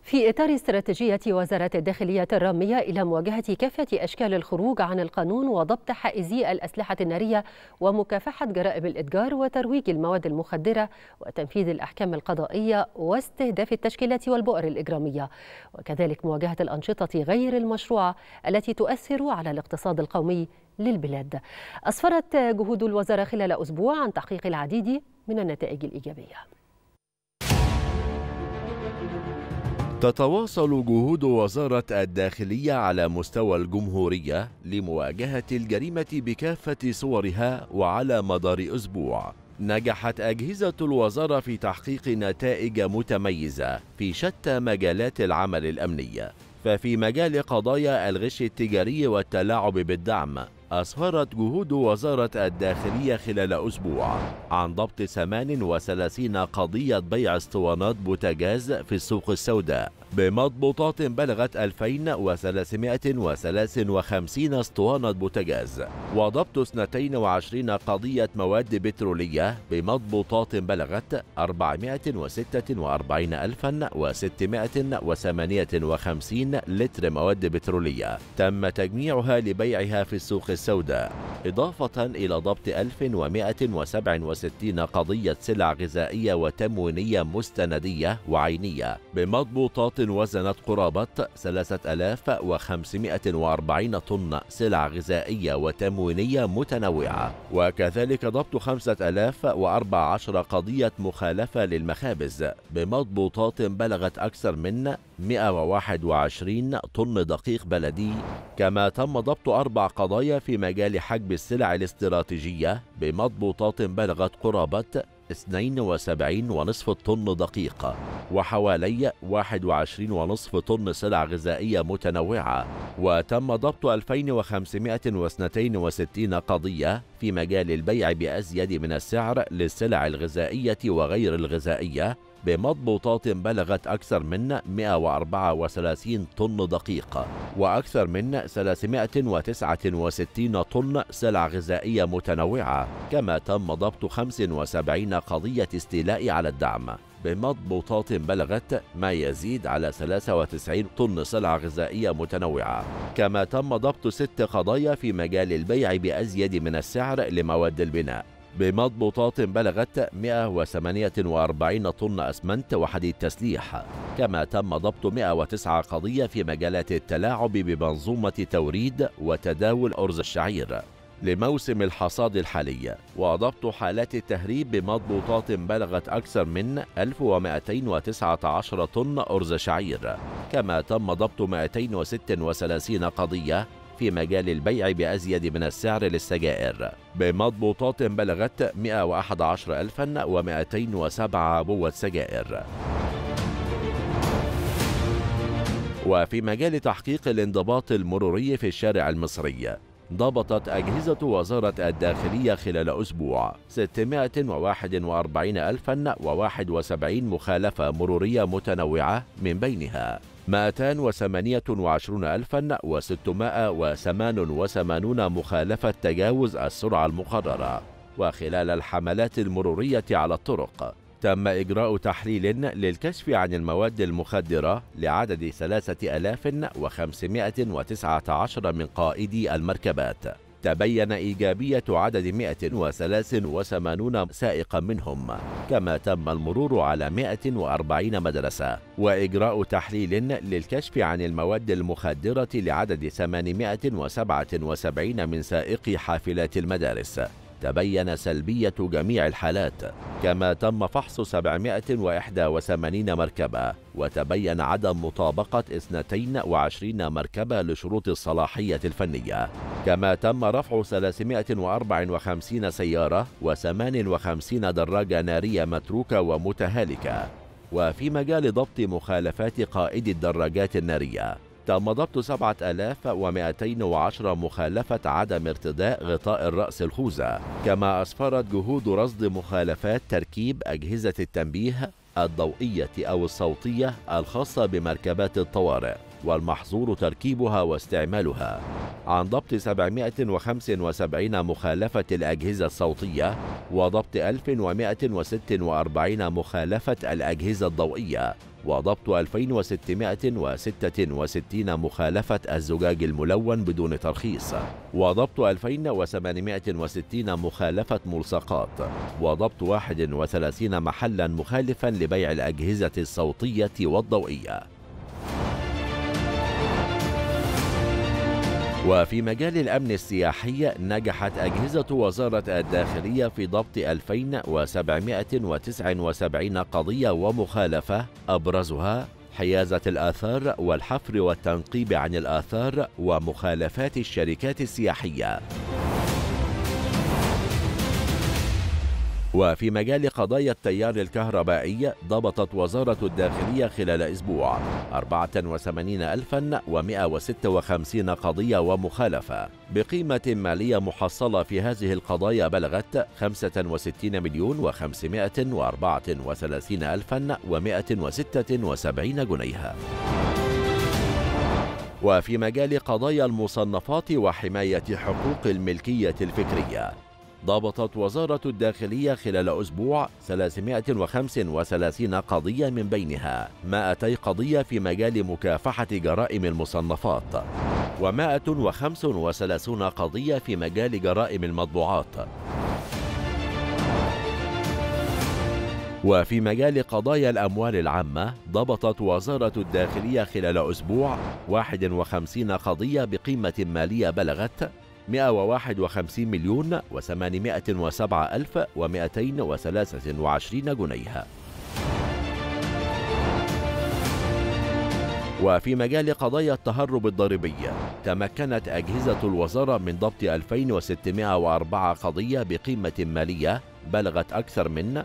في إطار استراتيجية وزارة الداخلية الرامية إلى مواجهة كافة أشكال الخروج عن القانون وضبط حائزي الأسلحة النارية ومكافحة جرائم الإتجار وترويج المواد المخدرة وتنفيذ الأحكام القضائية واستهداف التشكيلات والبؤر الإجرامية، وكذلك مواجهة الأنشطة غير المشروعة التي تؤثر على الاقتصاد القومي للبلاد. أسفرت جهود الوزارة خلال أسبوع عن تحقيق العديد من النتائج الإيجابية. تتواصل جهود وزارة الداخلية على مستوى الجمهورية لمواجهة الجريمة بكافة صورها، وعلى مدار أسبوع نجحت أجهزة الوزارة في تحقيق نتائج متميزة في شتى مجالات العمل الأمني. ففي مجال قضايا الغش التجاري والتلاعب بالدعم، أسفرت جهود وزارة الداخلية خلال أسبوع عن ضبط 38 قضية بيع اسطوانات بوتاجاز في السوق السوداء بمضبوطات بلغت 2353 اسطوانة بوتاجاز، وضبط 22 قضية مواد بترولية بمضبوطات بلغت 44658 لتر مواد بترولية تم تجميعها لبيعها في السوق السوداء، إضافة إلى ضبط 1167 قضية سلع غذائية وتموينية مستندية وعينية بمضبوطات وزنت قرابة 3540 طن سلع غذائية وتموينية متنوعة، وكذلك ضبط 5014 قضية مخالفة للمخابز بمضبوطات بلغت أكثر من 121 طن دقيق بلدي. كما تم ضبط 4 قضايا في مجال حجب السلع الاستراتيجية بمضبوطات بلغت قرابة 72.5 طن دقيق، وحوالي 21.5 طن سلع غذائية متنوعة. وتم ضبط 2562 قضية في مجال البيع بأزيد من السعر للسلع الغذائية وغير الغذائية بمضبوطات بلغت أكثر من 134 طن دقيق، وأكثر من 369 طن سلع غذائية متنوعة. كما تم ضبط 75 قضية استيلاء على الدعم بمضبوطات بلغت ما يزيد على 93 طن سلع غذائية متنوعة. كما تم ضبط 6 قضايا في مجال البيع بأزيد من السعر لمواد البناء بمضبوطات بلغت 148 طن أسمنت وحديد تسليح. كما تم ضبط 109 قضية في مجالات التلاعب بمنظومة توريد وتداول أرز الشعير لموسم الحصاد الحالي، وضبط حالات التهريب بمضبوطات بلغت أكثر من 1219 طن أرز شعير. كما تم ضبط 236 قضية في مجال البيع بأزيد من السعر للسجائر بمضبوطات بلغت 111,207 عبوة سجائر. وفي مجال تحقيق الانضباط المروري في الشارع المصري، ضبطت أجهزة وزارة الداخلية خلال أسبوع 641,071 مخالفة مرورية متنوعة، من بينها 228,688 مخالفة تجاوز السرعة المقررة. وخلال الحملات المرورية على الطرق تم إجراء تحليل للكشف عن المواد المخدرة لعدد 3519 من قائدي المركبات. تبين إيجابية عدد 183 سائقا منهم. كما تم المرور على 140 مدرسة وإجراء تحليل للكشف عن المواد المخدرة لعدد 877 من سائقي حافلات المدارس. تبين سلبية جميع الحالات. كما تم فحص 781 مركبة، وتبين عدم مطابقة 22 مركبة لشروط الصلاحية الفنية. كما تم رفع 354 سيارة و58 دراجة نارية متروكة ومتهالكة. وفي مجال ضبط مخالفات قائد الدراجات النارية، تم ضبط 7210 مخالفة عدم ارتداء غطاء الرأس الخوذة. كما أسفرت جهود رصد مخالفات تركيب أجهزة التنبيه الضوئية أو الصوتية الخاصة بمركبات الطوارئ والمحظور تركيبها واستعمالها. عن ضبط 775 مخالفة الأجهزة الصوتية وضبط 1146 مخالفة الأجهزة الضوئية وضبط 2666 مخالفة الزجاج الملون بدون ترخيص وضبط 2860 مخالفة ملصقات وضبط 31 محلا مخالفا لبيع الأجهزة الصوتية والضوئية. وفي مجال الأمن السياحي نجحت أجهزة وزارة الداخلية في ضبط 2779 قضية ومخالفة، أبرزها حيازة الآثار والحفر والتنقيب عن الآثار ومخالفات الشركات السياحية. وفي مجال قضايا التيار الكهربائي ضبطت وزارة الداخلية خلال أسبوع 84,156 قضية ومخالفة بقيمة مالية محصلة في هذه القضايا بلغت 65,534,176 جنيها. وفي مجال قضايا المصنفات وحماية حقوق الملكية الفكرية ضبطت وزارة الداخلية خلال أسبوع 335 قضية، من بينها 200 قضية في مجال مكافحة جرائم المصنفات و135 قضية في مجال جرائم المطبوعات. وفي مجال قضايا الأموال العامة ضبطت وزارة الداخلية خلال أسبوع 51 قضية بقيمة مالية بلغت 151,807,223 جنيها. وفي مجال قضايا التهرب الضريبي تمكنت أجهزة الوزارة من ضبط 2604 قضية بقيمة مالية بلغت أكثر من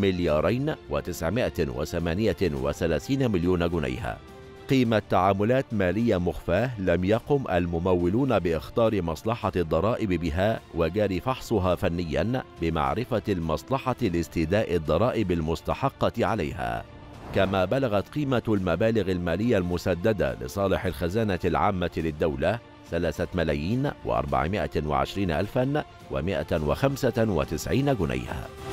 2,938 مليون جنيها. قيمة تعاملات مالية مخفاة لم يقم الممولون باختار مصلحة الضرائب بها وجاري فحصها فنيا بمعرفة المصلحة لاستيداء الضرائب المستحقة عليها. كما بلغت قيمة المبالغ المالية المسددة لصالح الخزانة العامة للدولة 3,420,195 جنيها.